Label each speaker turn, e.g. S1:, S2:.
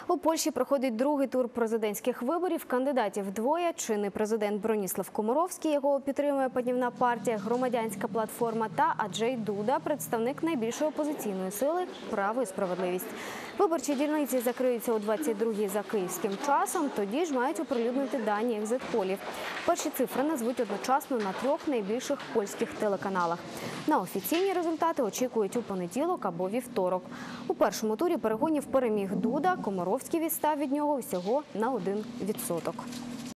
S1: У Польщі проходить другий тур президентських виборів. Кандидатів двоє. Чинний президент Броніслав Комаровський, його підтримує Паднівна партія, Громадянська платформа, та Анджей Дуда, представник найбільшої опозиційної сили «Право і справедливість». Виборчі дільниці закриються о 22-й за київським часом. Тоді ж мають оприлюднити дані екзит-полів. Перші цифри назвуть одночасно на 3 найбільших польських телеканалах. На офіційні результати очікують у понеділок або вівторок. У першому турі перегонів переміг Дуда. Комаровський відстав від нього всього на 1%.